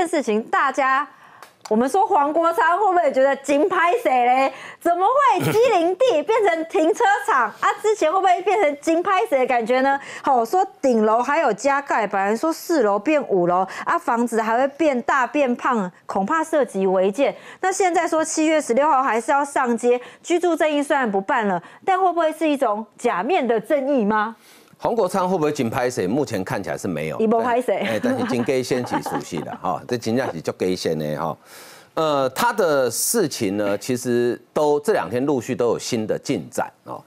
事情，大家。我们说黄国昌会不会觉得金拍谁嘞？怎么会基林地变成停车场啊？之前会不会变成金拍谁的感觉呢？好，说顶楼还有加盖，本来说4楼变5楼啊，房子还会变大变胖，恐怕涉及违建。那现在说7月16号还是要上街，居住正义虽然不办了，但会不会是一种假面的正义吗？ 黄国昌会不会金拍谁？目前看起来是没有， 伊无拍谁， 但是金给先起熟悉的哈，这金价是就给先的哈。他的事情呢，其实这2天陆续都有新的进展哦。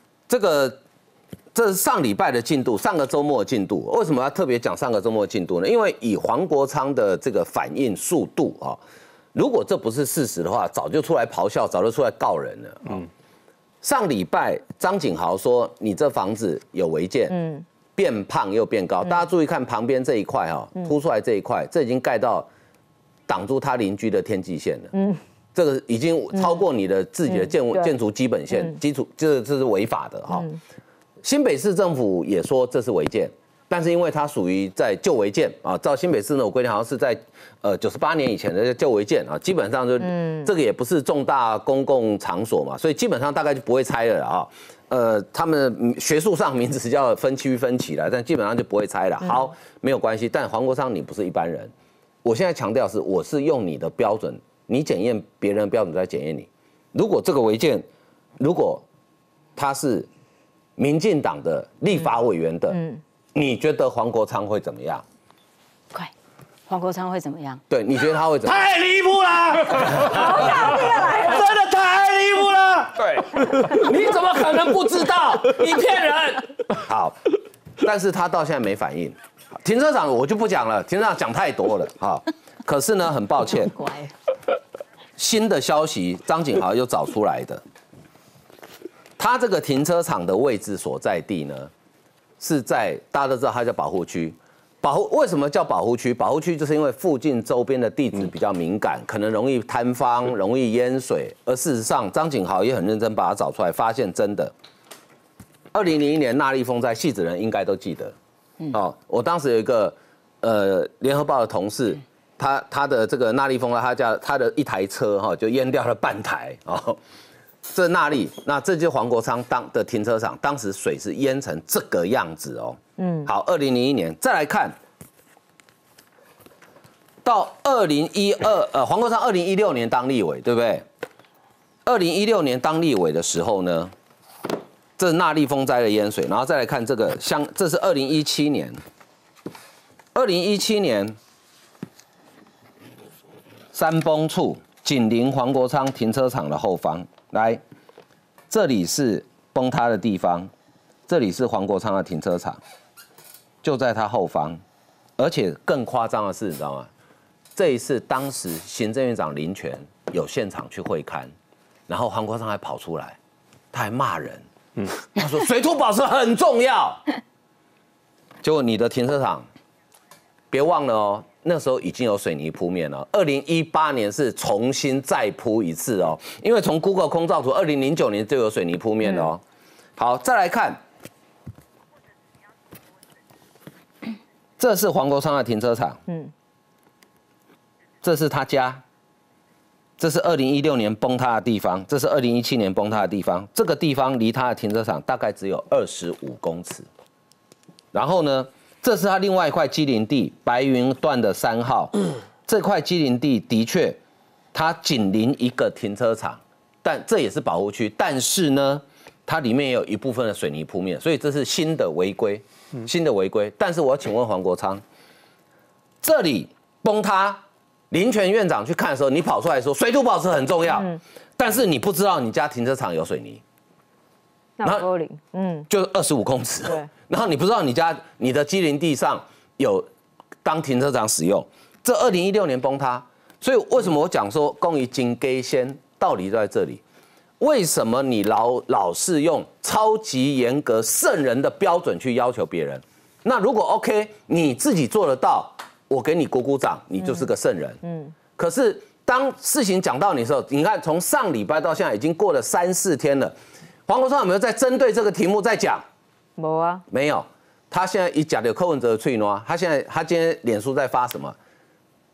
这是上礼拜的进度，上个周末的进度。为什么要特别讲上个周末的进度呢？因为以黄国昌的这个反应速度啊，如果这不是事实的话，早就出来咆哮，早就出来告人了。上礼拜张景豪说你这房子有违建，变胖又变高。大家注意看旁边这一块哈，凸出来这一块，这已经盖到挡住他邻居的天际线了。这个已经超过你的自己的建筑基本线，这是违法的哈。新北市政府也说这是违建，但是因为它属于在旧违建啊，照新北市那种规定，好像是在98年以前的旧违建啊，基本上就这个也不是重大公共场所嘛，所以基本上大概就不会拆了啊。他们学术上名字叫分区分起来，但基本上就不会拆了。好，没有关系。但黄国昌你不是一般人，我现在强调是我是用你的标准，你检验别人的标准在检验你。如果这个违建，如果他是民进党的立法委员的，你觉得黄国昌会怎么样？ 快，黄国昌会怎么样？ 对，你觉得他会怎么样？ 太离谱了！ 好搞定来了， 真的太离谱了！ 对，你怎么可能不知道？你骗人！好，但是他到现在没反应。停车场我就不讲了，停车场讲太多了。好，可是呢，很抱歉，新的消息，张景豪又找出来的。他这个停车场的位置所在地呢，是在大家都知道它叫保护区。为什么叫保护区？保护区就是因为附近周边的地质比较敏感，可能容易坍方、容易淹水。而事实上，张景豪也很认真把它找出来，发现真的。2001年纳莉风灾，戏子人应该都记得。哦，我当时有一个联合报的同事，他的这个纳莉风灾，他的一台车哈就淹掉了半台哦。这纳莉，那这就是黄国昌的停车场，当时水是淹成这个样子哦。好，2001年再来看，到黄国昌2016年当立委，对不对？2016年当立委的时候呢，这是纳莉风灾的淹水，然后再来看这个这是2017年，2017年山崩处紧邻黄国昌停车场的后方。来，这里是崩塌的地方，这里是黄国昌的停车场，就在他后方。而且更夸张的是，你知道吗？这一次当时行政院长林权有现场去会勘，然后黄国昌还跑出来，他还骂人，他说水土保持很重要。结果你的停车场，别忘了哦。那时候已经有水泥铺面了，2018年是重新再铺一次哦，因为从 Google 空照图，2009年就有水泥铺面了哦。好，再来看，这是黄国昌的停车场，这是他家，这是2016年崩塌的地方，这是2017年崩塌的地方，这个地方离他的停车场大概只有25公尺，然后呢？这是他另外一块基林地，白云段的3号。这块基林地的确，它紧邻一个停车场，但这也是保护区。但是呢，它里面也有一部分的水泥铺面，所以这是新的违规，新的违规。但是我要请问黄国昌，这里崩塌，林权院长去看的时候，你跑出来说水土保持很重要，但是你不知道你家停车场有水泥。 那就25公尺。对。然后你不知道你的基林地上有当停车场使用，这2016年崩塌，所以为什么我讲说公益金给先道理就在这里？为什么你老是用超级严格圣人的标准去要求别人？那如果 OK 你自己做得到，我给你鼓鼓掌，你就是个圣人。可是当事情讲到你的时候，你看从上礼拜到现在已经过了3、4天了。黄国昌有没有在针对这个题目在讲？ 没啊， 没有。他现在一讲的柯文哲的脆喏，他今天脸书在发什么？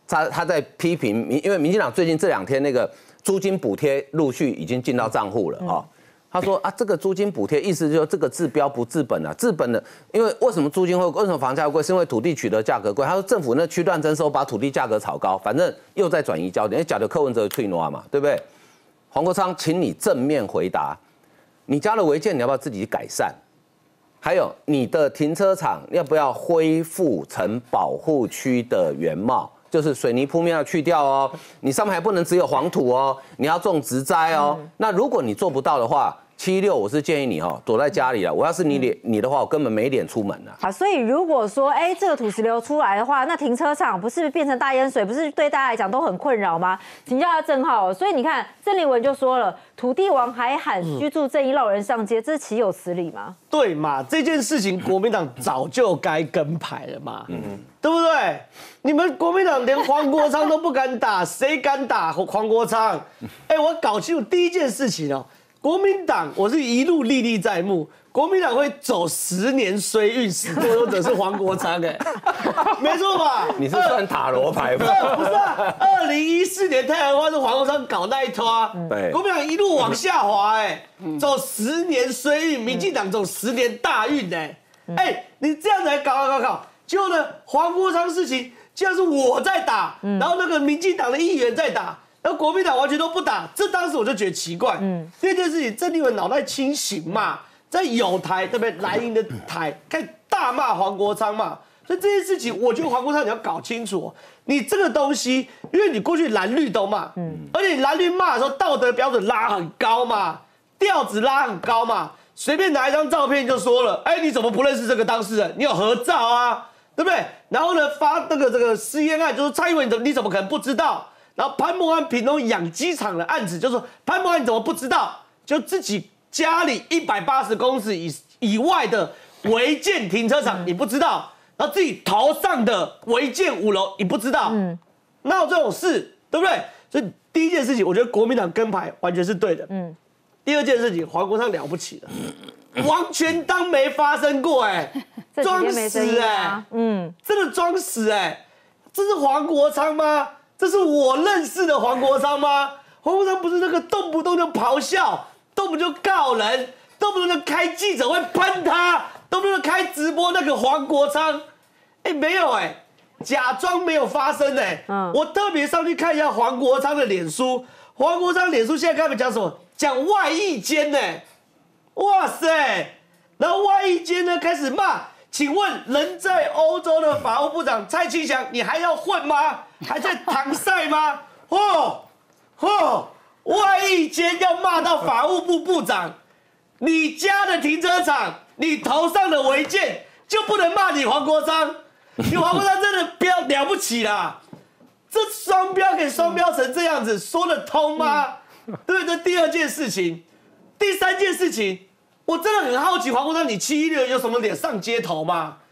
他在批评因为民进党最近这2天那个租金补贴陆续已经进到账户了啊。他说啊，这个租金补贴意思就是这个治标不治本啊，治本的，因为为什么租金会，为什么房价会贵，是因为土地取得价格贵。他说政府那区段征收把土地价格炒高，反正又在转移焦点，假的柯文哲退挪嘛，对不对？黄国昌，请你正面回答，你家的违建你要不要自己改善？还有你的停车场要不要恢复成保护区的原貌？就是水泥铺面要去掉哦，你上面还不能只有黄土哦，你要种植栽哦。那如果你做不到的话，7.6我是建议你躲在家里了。我要是你的话，我根本没脸出门了。 好，所以如果说这个土石流出来的话，那停车场不是变成大淹水，不是对大家来讲都很困扰吗？请教一下郑浩。所以你看郑丽文就说了，土地王还喊居住正义绕人上街，这岂有此理吗？ 对嘛，这件事情国民党早就该跟牌了嘛，对不对？你们国民党连黄国昌都不敢打，谁敢打黄国昌？我搞清楚第一件事情哦。国民党，我是一路历历在目。国民党会走10年衰运，始作俑者是黄国昌，没错吧？ 你是算塔罗牌吗？ 不是啊，2014年太阳花是黄国昌搞那一拖啊，国民党一路往下滑，走10年衰运，民进党走10年大运，你这样子来搞，结果呢，黄国昌事情竟然是我在打，然后那个民进党的议员在打。然后国民党完全都不打，这当时我就觉得奇怪。这件事情，郑丽文脑袋清醒嘛，在友台对不对？蓝营的台开始大骂黄国昌嘛，所以这件事情，我觉得黄国昌你要搞清楚，你这个东西，因为你过去蓝绿都骂，而且你蓝绿骂的时候道德标准拉很高嘛，调子拉很高嘛，随便拿一张照片就说了，你怎么不认识这个当事人？你有合照啊，对不对？然后呢，发这个私烟案，就是蔡英文你怎么可能不知道？然后潘孟安屏东养鸡场的案子，就说潘孟安你怎么不知道？就自己家里180公尺以外的违建停车场你不知道，然后自己头上的违建5楼你不知道，哪有这种事，对不对？所以第一件事情，我觉得国民党跟牌完全是对的。第二件事情，黄国昌了不起了，完全当没发生过，装死真的装死这是黄国昌吗？这是我认识的黄国昌吗？黄国昌不是那个动不动就咆哮，动不动就告人，动不动就开记者会喷他，动不动就开直播那个黄国昌，没有假装没有发生我特别上去看一下黄国昌的脸书，黄国昌脸书现在开始讲什么？讲外役监哇塞！然后外役监呢开始骂。请问人在欧洲的法务部长蔡清祥，你还要混吗？还在搪塞吗？外役监要骂到法务部部长，你家的停车场，你头上的违建就不能骂你黄国昌？你黄国昌真的标了不起啦！这双标给双标成这样子，说得通吗？对不对？这第二件事情，第三件事情。我真的很好奇，黄国昌，你716有什么脸上街头吗？